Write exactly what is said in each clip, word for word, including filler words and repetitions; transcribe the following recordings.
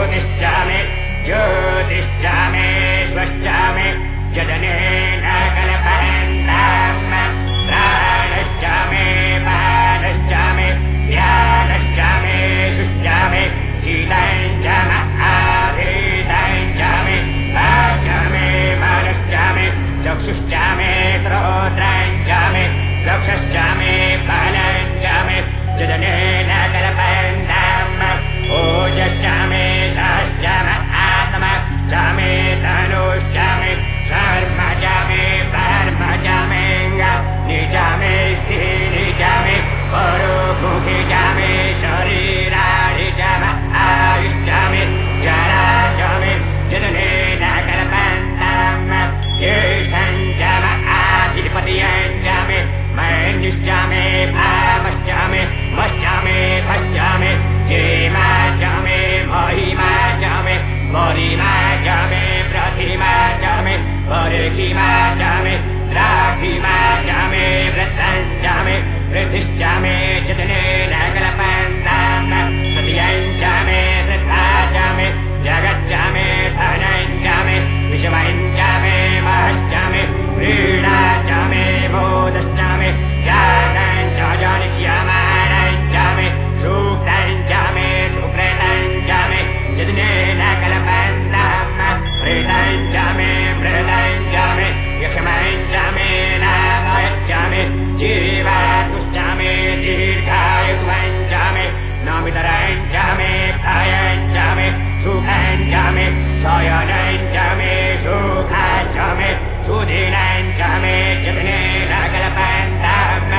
ज्योतिश्चामे ज्योतिश्चामे स्वश्चामे जदनेन कल्पयन्ताम् प्राणश्चामे पानश्चामे ज्ञानश्चामे शुश्चामे शीतञ्चाम आधीतञ्चामे वाचामे मनश्चामे चक्षुश्चामे श्रोत्रञ्चामे लक्षश्चामे फलञ्चामे जदनेन कल्पयन्ताम् ओजश्चामे शाश्चाम आत्मा चामे तनुश्चामे शर्मचामे परमचामे निचामे स्थिरिचामे परोमुखिचामे शरीराणि चाम आयुश्चामे जराचामे जदनेन कल्पयन्ताम् ज्येष्ठञ्चाम आधिपत्यञ्चामे मन्युश्चामे भामश्चामे मश्चामे भश्चामे जेमाचामे महिमाचामे मरिमाचामे प्रतिमाचामे परिखिमाचामे द्राघिमाचामे वृत्तञ्चामे वृद्धिश्चामे जदनेन कल्पयन्ताम् सत्यञ्चामे श्रद्धाचामे जगच्चामे धनञ्चामे विषमञ्चामे महश्चामे व्रीणाचामे बोधश्चामे जातञ्च जानिह्यमानञ्चामे सूक्तञ्चामे सुकृतञ्चामे जदनेन कल्पयन्ताम् प्रेतञ्चामे मृतञ्चामे यक्षमञ्चामे नामयच्चामे जीवातुश्चामे दीर्घायुवञ्चामे नामितरञ्चामे भयञ्चामे सुखञ्चामे शयनञ्चामे सुखाश्चामे सुधीनञ्चामे जदनेन कल्पयन्ताम्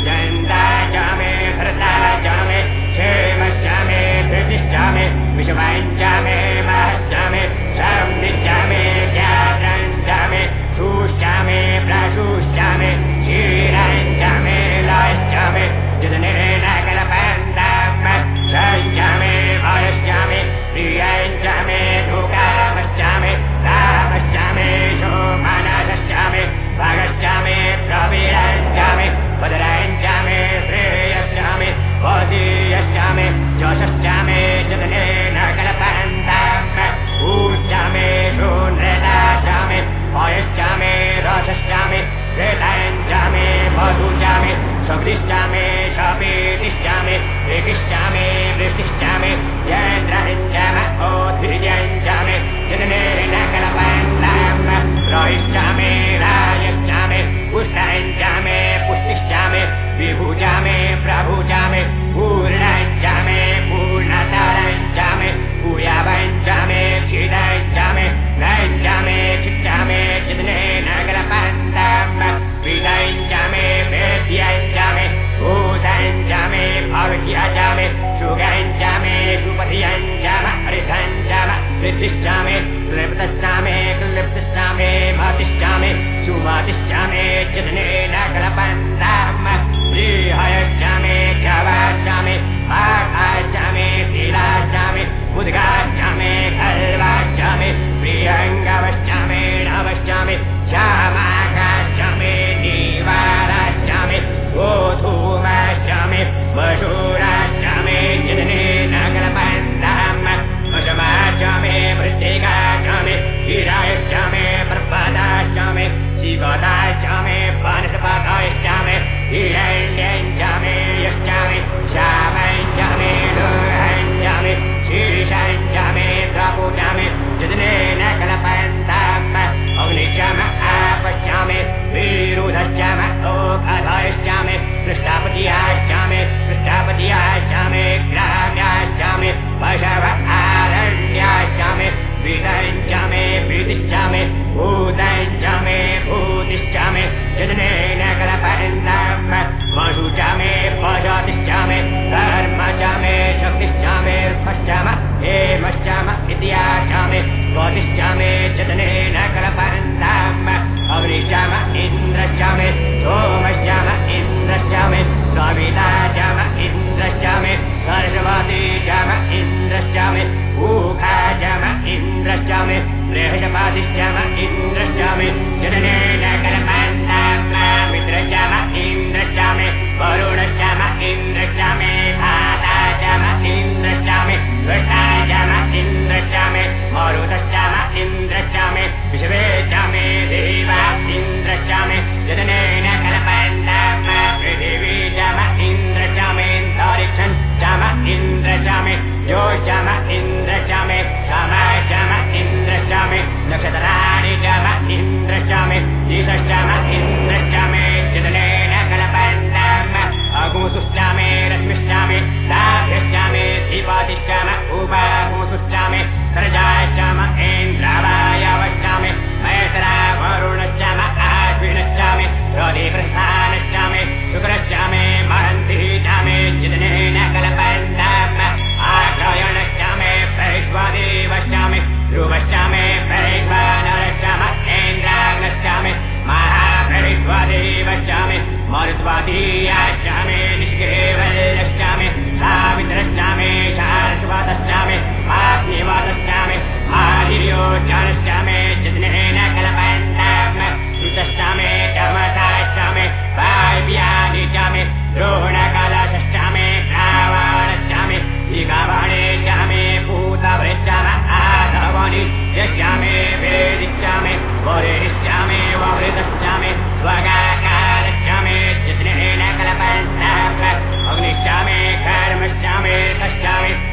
यन्ताचामे धृताचामे क्षेमश्चामे धृतिश्चामे विषमञ्चामे महश्चामे संनिच्चामे ज्ञातञ्चामे शुश्चामे प्रशुश्चामे क्षीरञ्चामे लयश्चामे जदनेन कल्पयन्ताम् सञ्चामे भयश्चामे प्रियञ्चामे दुःखामश्चामे कामश्चामे शोमनसश्चामे भगश्चामे प्रवीरञ्चामे भद्रञ्चामे श्रेयश्चामे वसीयश्चामे यशश्चामे जदनेन कल्पयन्ताम् ऊर्जामे शून्यताचामे पयश्चामे रसश्चामे वेदञ्चामे मधुचामे शब्दिश्चामे शपीतिश्चामे ऋतिश्चामे वृष्टिश्चामे चन्द्रञ्चाम ओद्भिर्यञ्चामे जदनेन कल्पयन्ताम् रयिश्चामे रायश्चामे पुष्टञ्चामे पुष्टिश्चामे विभुचामे प्रभुचामे पूर्णञ्चामे पूर्णतरञ्चामे पूयावञ्चामे क्षितञ्चामे नञ्चामे क्षिच्चामे जदनेन कल्पयन्ताम् विदञ्चामे वेद्यञ्चामे भूतञ्चामे भविष्यचामे सुगञ्चामे सुपथियञ्चाम हरितञ्चाम वृद्धिश्चामे क्लिप्तश्चामे क्लिप्तिश्चामे मतिश्चामे सुमतिश्चामे जदनेन कल्पयन्ताम् प्रीहयश्चामे जवाश्चामे आकाश्चामे तिलाश्चामे मुद्गाश्चामे खल्वाश्चामे प्रियङ्गवश्चामे नवश्चामे श्यामाकाश्चामे नीवाराश्चामे गोधूमश्चामे वशूराश्चामे जदनेन कल्पयन्ताम् वशमाश्चामे मृत्तिकाश्चामे हिरायश्चामे पर्वताश्चामे शिवदाश्चामे वनस्पतयश्चामे हिरण्यञ्चामे यश्चामे श्यामञ्चामे लोहञ्चामे शीर्षञ्चामे द्रपुचामे जदनेन कल्पयन्ताम् अग्निश्चाम आपश्चामे विरुधश्चाम ओपधयश्चामे पृष्ठापचयाश्चामे पृष्ठापचयाश्चामे ग्राम्याश्चामे पशव आरण्याश्चामे विदञ्चामे पीतिश्चामे भूतञ्चामे भूतिश्चामे जदनेन कल्पयन्ताम् वशुचामे पशतिश्चामे धर्मचामे शक्तिश्चामे अर्थश्चाम हेमश्चाम इत्याचामे गतिश्चामे जदनेन कल्पयन्ताम् अग्निश्चाम इन्द्रश्चामे सोमश्चाम इन्द्रश्चामे सविताचाम इन्द्रश्चामे सरस्वतीचाम इन्द्रश्चामे ऊखाचाम इन्द्रश्चामे बृहस्पतिश्चाम इन्द्रश्चामे जदनेन कल्पयन्ताम् मित्रश्चाम इन्द्रश्चामे वरुणश्चाम इन्द्रश्चामे भाताचाम इन्द्रश्चामे वृष्टाचाम इन्द्रश्चामे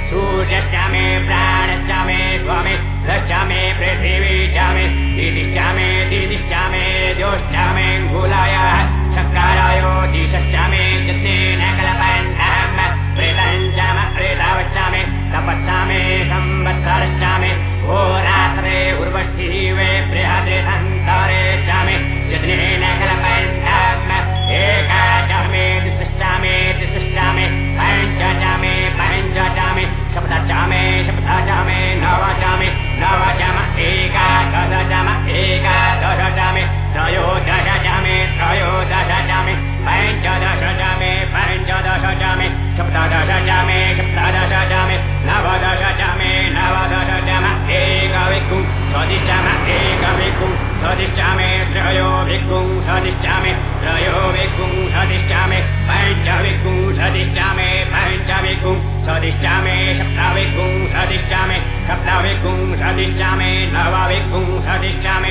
सूर्यश्च मे प्राणश्च मे स्वामे रश्च मे पृथिवी च मे दिदिश्च मे दिदिश्च मे द्योश्च मे गुलायः शक्राय दिशश्च मे चित्तेन कल्पन्ताम् प्रेतञ्च म प्रेतावश्च मे तपत्स मे संवत्सरश्च मे होरात्रे उर्वष्टिः वे बृहद्रिधन्तरे च मे चित्तेन कल्पन्ताम् एका च मे दिशश्च मे दिशश्च मे पञ्च च मे पञ्च च मे सप्त च मे सप्त च मे नव च मे नव च म एकादश च म एकादश च मे त्रयोदश च मे त्रयोदश च मे पञ्चदश च मे पञ्चदश च मे सप्तदश च मे सप्तदश च मे नवदश च मे नवदश च म एकविंशतिः सदिश्च म एकविंशतिः सदिश्च मे त्रयोविंशतिश्च मे त्रयोविंशतिश्च मे पञ्चविंशतिश्च मे पञ्चविंशतिश्च मे सप्तविंशतिश्च मे सप्तविंशतिश्च मे नवविंशतिश्च मे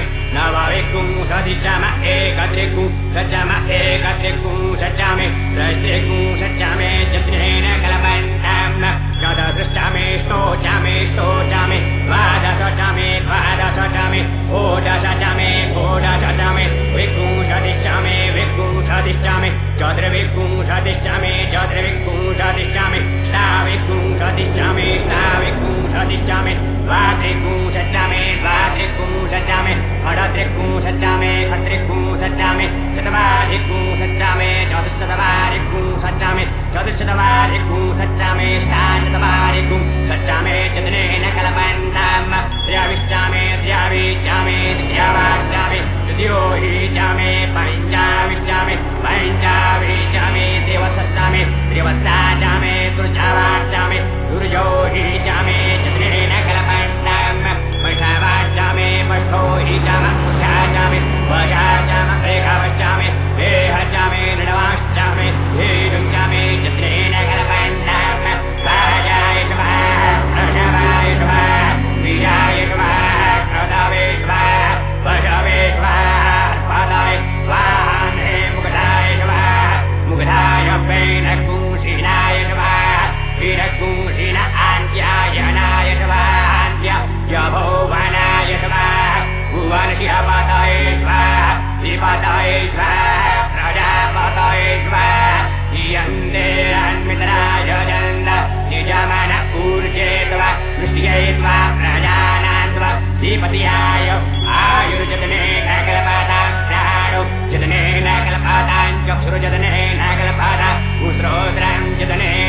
नवविंशतिश्च म एकत्रिंशच्च म एकत्रिंशच्च मे त्रयस्त्रिंशच्च मे चत्रेण कल्पन्ताम् चतुर्दश मे ष्टोच मे ष्टोच मे द्वादश च मे द्वादश च मे षोडश च मे षोडश च मे विंशतिश्च मे विंशतिश्च मे चतुर्विंशतिश्च मे चतुर्विंशतिश्च मे अष्टाविंशतिश्च मे अष्टाविंशतिश्च मे द्वात्रिंशच्च मे द्वात्रिंशच्च मे षड्त्रिंशच्च मे षड्त्रिंशच्च मे चत्वारिंशच्च मे चतुश्चत्वारिंशच्च मे चतुश्चत्वारिंशच्च मे अष्टाचत्वारिंशच्च मे चतुर्नेन कल्पन्ताम् त्रयाविश्च मे त्रयाविश्च मे तृतीयावाच्च मे तृतीयोहि च मे पञ्चाविश्च मे पञ्चाविश्च मे त्रिवत्सश्च मे त्रिवत्सा च मे दुर्जावाच्च मे दुर्जोहि च मे चतुर्नेन कल्पन्ताम् पष्ठावाच्च मे पष्ठोहि च म पुष्ठा च मे वशा च म रेखावश्च मे वेह च मे नृणवाश्च मे धेनुश्च मे चतुर्नेन कल्पन्ताम् वाजाय स्वाहा वृषभाय स्वाहा बीजाय स्वाहा क्रौदावे स्वाहा वशवे स्वाहा पादाय स्वाहा मुगधाय स्वाहा मुगधाय पेनकुंशीनाय स्वाहा वीरकुंशीन आन्त्यायनाय स्वाहा भुवनाय स्वाहा भुवनशिहपादाय स्वाहा दीपादाय स्वाहा प्रजापदाय स्वाहा यन्देरन्मित्राय जन्द सिजमन ऊर्जेत्वा वृष्ट्यै प्रजानान्त्वा दीपत्याय आयुर्जतनेन कल्पतां प्राणो जतनेन कल्पतां चक्षुर्जतनेन कल्पतां श्रोत्रं जतनेन